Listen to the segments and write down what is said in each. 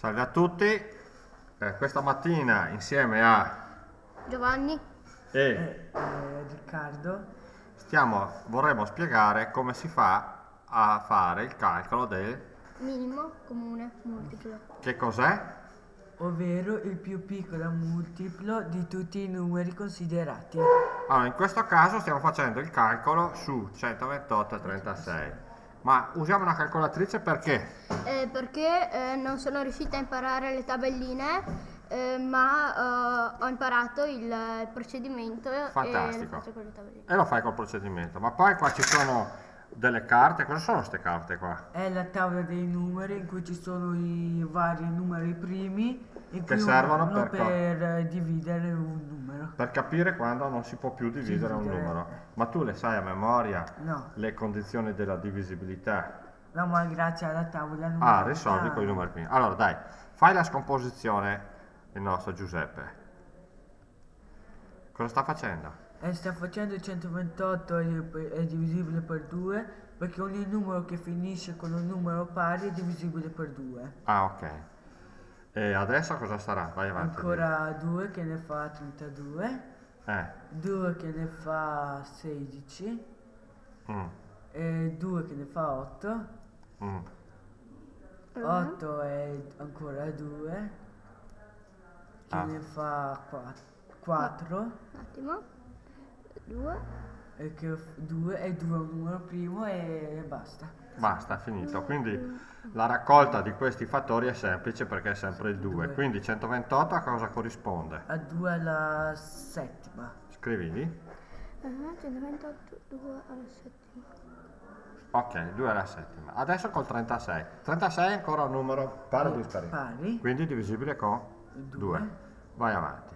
Salve a tutti, questa mattina insieme a Giovanni e Riccardo. vorremmo spiegare come si fa a fare il calcolo del minimo comune multiplo. che cos'è? Ovvero il più piccolo multiplo di tutti i numeri considerati. Allora, in questo caso stiamo facendo il calcolo su 128 e 36, ma usiamo una calcolatrice perché? Perché non sono riuscita a imparare le tabelline, ma ho imparato il procedimento Fantastico. e lo faccio con le tabelline. E lo fai col procedimento, ma poi qua ci sono delle carte. Cosa sono queste carte qua? È la tavola dei numeri in cui ci sono i vari numeri primi in Che cui servono uno per dividere un numero. Per capire quando non si può più dividere un numero. Ma tu le sai a memoria? No. Le condizioni della divisibilità? No, ma grazie alla tavola numerica. Risolvi con i numeri primi. Allora dai, fai la scomposizione il nostro Giuseppe. Cosa sta facendo? Sta facendo 128 è divisibile per 2 perché ogni numero che finisce con un numero pari è divisibile per 2. Ah, ok. E adesso cosa sarà? Vai avanti. Ancora 2 che ne fa 32, 2 che ne fa 16, Mm, e 2 che ne fa 8, mm. 8 è ancora 2, che ne fa 4, Un attimo. 2. e che 2 è 2 un numero primo e basta. Basta, finito. Quindi la raccolta di questi fattori è semplice perché è sempre il 2. Quindi 128 a cosa corrisponde? A 2 alla settima. Scrivili. 128, 2 alla settima. Ok, 2 alla settima. Adesso col 36. 36 è ancora un numero pari o dispari? Pari. Quindi divisibile con 2. 2. Vai avanti.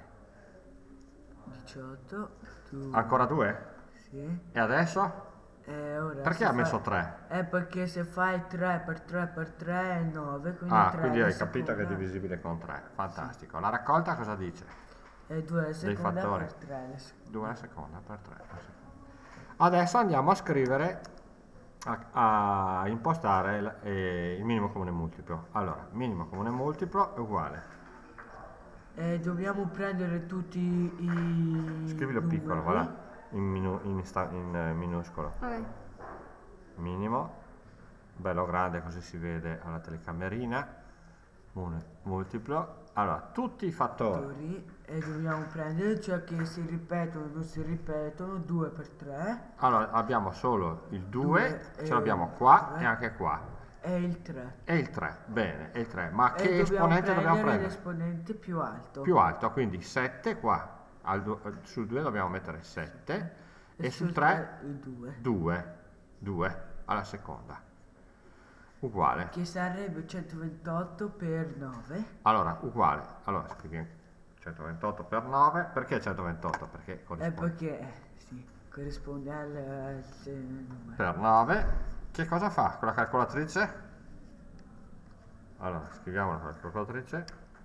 18. Ancora 2? Sì. E adesso? Ora Perché ha messo 3? Perché se fai 3 per 3 per 3 è 9, quindi 3 Quindi hai alla capito che è seconda. divisibile con 3. Fantastico. La raccolta cosa dice? E 2 alla seconda fattori. per 3 alla seconda. 2 alla seconda per 3. Adesso andiamo a scrivere, a impostare il minimo comune multiplo. Allora, minimo comune multiplo è uguale. Dobbiamo prendere tutti i Scrivilo numeri. piccolo, guarda, in minuscolo. Vabbè. Minimo, bello grande così si vede alla telecamerina. Multiplo. Allora, tutti i fattori. E dobbiamo prendere ciò che si ripetono, non si ripetono, 2 per 3 Allora, abbiamo solo il 2, Due, ce l'abbiamo qua 3. e anche qua. e il 3. E il 3, bene, e il 3. Ma E che esponente dobbiamo prendere? l'esponente più alto. Più alto, quindi 7 qua. Sul 2 dobbiamo mettere 7 e sul 3 il 2. 2 alla seconda. Uguale. Che sarebbe 128 per 9. Allora, uguale. Allora, scriviamo 128 per 9. Perché 128? Perché corrisponde Perché sì, corrisponde al numero. per 9. Che cosa fa con la calcolatrice? Allora, scriviamo la calcolatrice.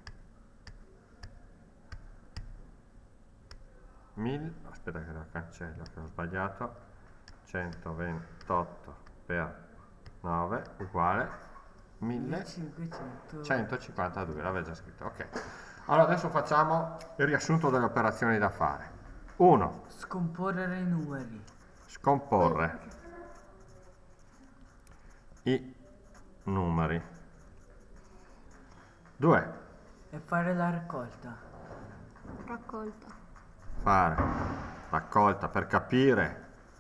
1000, aspetta che la cancello che ho sbagliato. 128 per 9 uguale 1552, l'avevo già scritto. Ok. Allora adesso facciamo il riassunto delle operazioni da fare. 1. Scomporre i numeri. Scomporre i numeri. 2. E fare la raccolta. Raccolta. Fare raccolta per capire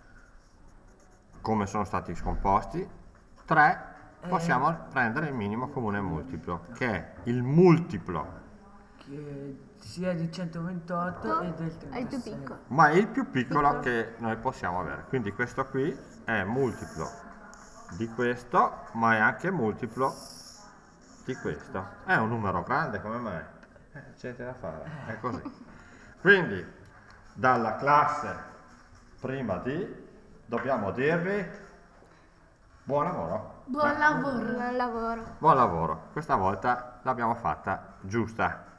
come sono stati scomposti. 3. Possiamo prendere il minimo comune multiplo, che è il multiplo, Che sia di 128 e del È il più 36. piccolo. ma è il più piccolo che noi possiamo avere. Quindi questo qui è multiplo di questo, ma è anche multiplo di questo. È un numero grande, come mai? C'è niente da fare, è così. Quindi dalla classe prima di dobbiamo dirvi buon lavoro. Buon lavoro. Buon lavoro. Buon lavoro, questa volta l'abbiamo fatta giusta.